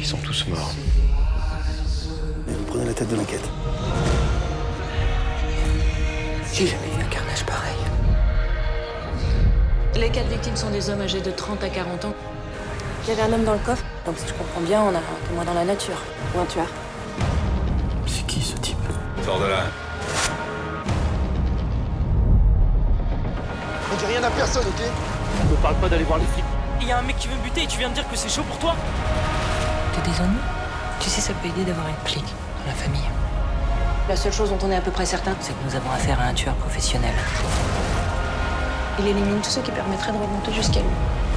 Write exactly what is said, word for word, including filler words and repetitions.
sont tous morts. Et vous prenez la tête de l'enquête. J'ai jamais vu un carnage pareil. Les quatre victimes sont des hommes âgés de trente à quarante ans. Il y avait un homme dans le coffre, donc si je comprends bien, on a un témoin dans la nature. Ou un tueur. C'est qui ce type? Sors de là. On dit rien à personne, ok? On me parle pas d'aller voir les flics. Il y a un mec qui veut me buter et tu viens me dire que c'est chaud pour toi? T'as des ennuis? Tu sais, ça peut aider d'avoir une clique dans la famille. La seule chose dont on est à peu près certain, c'est que nous avons affaire à un tueur professionnel. Il élimine tout ce qui permettrait de remonter jusqu'à lui.